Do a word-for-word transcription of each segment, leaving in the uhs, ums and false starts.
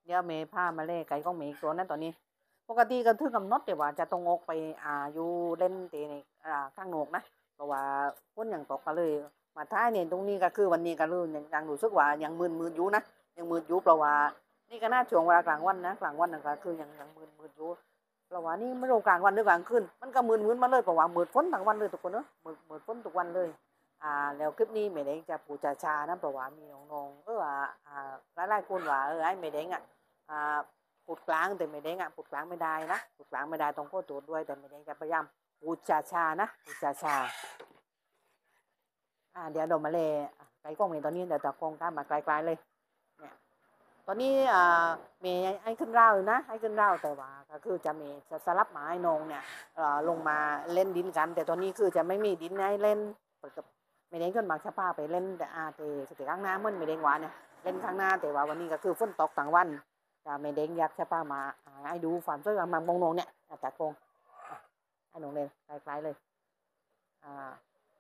เดี๋ยวเมย์พามาเล่ไก่ของเมย์อีกตัวนั้นตอนนี้ปกติก็ถือกำหนดแต่ว่าจะต้องออกไปอ่าอยู่เล่นตีในอ่าข้างนอกนะเพราะว่าฝนยังตกก็เลยมาท้ายเนี่ยตรงนี้ก็คือวันนี้ก็เลยยังยังรู้สึกว่ายังมืนมืนอยู่นะยังมืนอยู่เพราะว่านี่ก็น่าช่วงเวลากลางวันนะกลางวันนั่นก็คือยังยังมืนมืนอยู่เพราะว่านี่ไม่รู้กลางวันหรือกลางคืนมันก็มืนมืนมาเลยเพราะว่ามืดฝนทั้งวันเลยทุกคนเนอะมืดมืดฝนทุกวันเลยอ่าแล้วคลิปนี้ไม่ได้จะปูจาชานะเพราะว่ามีน้องๆเอออ่าอ่าหลายๆคนว่าเออไอ้ไม่ได้อ่ะ อ่าพูดกลางแต่ไม่ได้งะพูดกลางไม่ได้นะพูดกลางไม่ได้ต้องขอโทษด้วยแต่ไม่ได้จะพยายามพูดชาชานะพูดชาชาอ่าเดี๋ยวเดยวมาเลยไกลกล้องเียตอนนี้เดี๋ยวจะกล้องตามมาไกลๆเลยเนี่ยตอนนี้อ่าเมย์ไอ้ขึ้นราวอยู่นะไอ้ขึ้นราวแต่ว่าก็คือจะเมย์จะสลับหมาไอ้นงเนี่ยเอ่อลงมาเล่นดินกันแต่ตอนนี้คือจะไม่มีดินให้เล่นเปิดกับไม่ได้ขึ้นมาชะป้าไปเล่นแต่อาเตสติข้างหน้ามันไม่ได้หวานเนี่ยเล่นข้างหน้าแต่ว่าวันนี้ก็คือฝนตกทั้งวัน จะไม่เด้งยักษ์ใช่ป่ะมาให้ดูความสวยงามมองนงเนี่ยจากกงให้นงเลยคล้ายๆเลยอ่า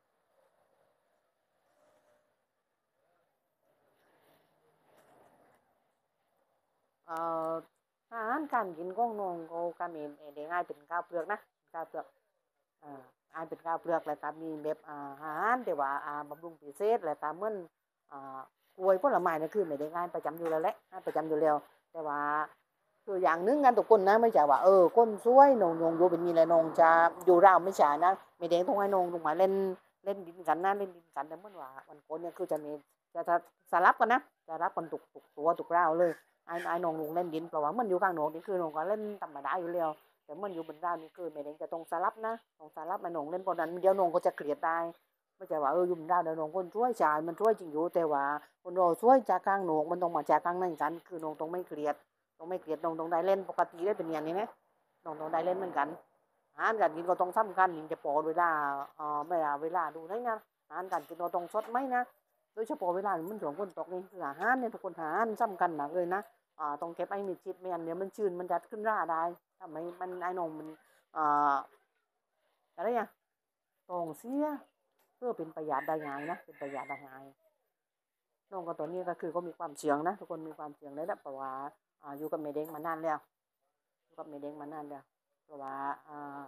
เอ่ออาหารการกินของนงก็ก็มีเด้งให้เป็นข้าวเปลือกนะข้าวเปลือกอ่าให้เป็นข้าวเปลือกแล้วก็มีแบบอาหารแต่ว่าอ่าบำรุงพิเศษแล้วก็เหมือนอ่ากล้วยผลไม้นี่คือไม่ได้ง่ายประจำอยู่แล้วแหละประจำอยู่แล้วแต่ว่าคืออย่างนึงกันทุกคนนะไม่ใช่ว่าเออคนสวยนงนงอยู่เป็นมีอะไรนงจะอยู่ราวไม่ใช่นะไม่ได้ต้องให้นงลงมาเล่นเล่นดินกันนะเล่นดินกันแต่เมื่อว่าวันคนเนี่ยคือจะมีจะจะสลับกันนะจะรับกันตุกตุกตัวตุกราวเลยไอ้ไอ้นงลงเล่นดินเพราะว่ามันอยู่ข้างนอกนี่คือนงก็เล่นธรรมดาอยู่แล้วแต่มันอยู่บนราวนี่คือไม่ได้จะต้องสลับนะต้องสลับมานงเล่นเพราะนั้นเดี๋ยวนงก็จะเกลียดได้ไม่ใช่ว่าเอออยู่บนราวเดี๋ยวนงคนช่วยชายมันช่วยจริงอยู่แต่ว่าคนเราช่วยจากกลางนงมันต้องมาจากกลางนั่นกันคือนงต้องไม่เกลียด ต้องไม่เกลียดน้องต้องได้เล่นปกติได้เป็นอย่างนี้ไหมน้องต้องได้เล่นเหมือนกันอาหารการกินก็ต้องสำคัญยิ่งจะพอเวลาเอ่อไม่เวลาดูได้นะอาหารการกินเราต้องสดไหมนะโดยเฉพาะเวลามันช่วงฝนตกนี่คืออาหารเนี่ยทุกคนอาหารสำคัญมากเลยนะอ่าต้องเก็บไอ้มีชิดไม่งั้นเดี๋ยวมันชื้นมันจะขึ้นราได้ทำไมมันไอ้น้องมันอ่าอะไรอย่างตองเสียเพื่อเป็นประหยัดได้ง่ายนะเป็นประหยัดได้ง่ายน้องก็ตัวนี้ก็คือก็มีความเสี่ยงนะทุกคนมีความเสี่ยงเลยนะเพราะว่าอ่าอยู่กับเมเด็กมานานแล้ว ก็ไม่เด้งมานานแล้วเพราะว่าอ่า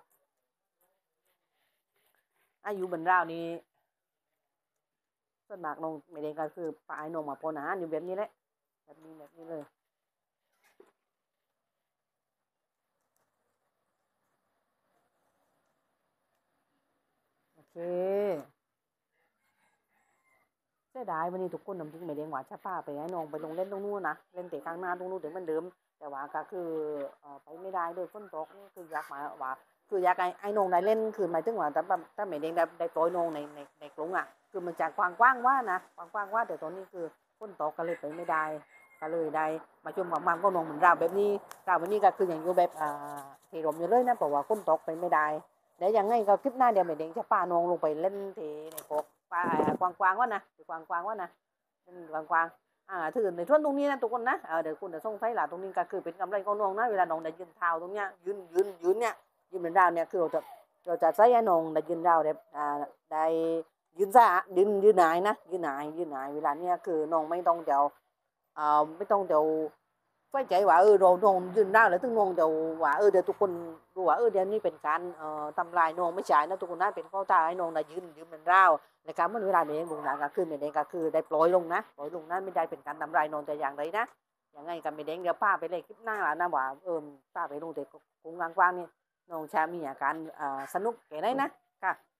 อายุบรรดานี้ส่วนมากน้องไม่เด้งก็คือปลายน้องมาพอนาอยู่แบบนี้แหละแบบนี้แบบนี้เลยโอเคเสียดายวันนี้ทุกคนน้ำพริกไม่เด้งหวานชะป้าไปให้น้องไปลงเล่นตรงนู้นนะเล่นเตะข้างหน้าตรงนู้นเดี๋ยวมันเดิมแต่ว่าก็คือเอ่อไปไม่ได้โดยฝนตกนี่คืออยากมาว่าคืออยากไอ้ไอ้น้องได้เล่นคือหมายถึงว่าถ้าถ้าไม่เด้งได้ได้ปล่อยน้องในในในกรุงอ่ะคือมันจะกว้างกว้างว่านะกว้างกว้างว่าแต่ตอนนี้คือฝนตกก็เลยไปไม่ได้ ก็เลยได้มาชมความมันก็นองเหมือนเราแบบนี้เราแบบนี้ก็คืออย่างอยู่แบบอ่าที่ลมอยู่เลยนะเพราะว่าฝนตกไปไม่ได้เดี๋ยวยังไงก็คลิปหน้าเดี๋ยวแม่เด้งจะพาน้องลงไปเล่นที่ในกกป่ากว้างๆว่านะที่กว้างๆว่านะกว้างๆอ่าถือในช่วงตรงนี้นะทุกคนนะเออเดี๋ยวคุณจะส่งไฟหล่ะตรงนี้ก็คือเป็นกำไรของน้องนะเวลาน้องได้ยืนเท้าตรงเนี้ยยืนยืนยืนเนี่ยยืนเหมือนเราเนี่ยคือเราจะเราจะใช้น้องได้ยืนเราได้อ่าได้ยืนซะยืนยืนไหนนะยืนไหนยืนไหนเวลาเนี้ยคือน้องไม่ต้องเดี๋ยว ờ, mấy tông đều phải chạy quả ư rồi nôn dừng ra lại tức nôn đều quả ư để tụi con quả ư đểนี่เป็นการเอ่อทำลายนองไม่ใช่นะทุกคนนะเป็นข้อตายนองนะยืนยืนเป็นราวในการเมื่อเวลาเองลงนะก็คือไม่ได้ก็คือได้ปล่อยลงนะปล่อยลงนะไม่ได้เป็นการทำลายนองแต่อย่างใดนะอย่างไงกันไม่ได้เดี๋ยวป้าไปเลยคลิปหน้านะว่าเออป้าไปลงแต่คงกลางๆนี่น้องชามีอาการอ่าสนุกแค่ไหนนะค่ะ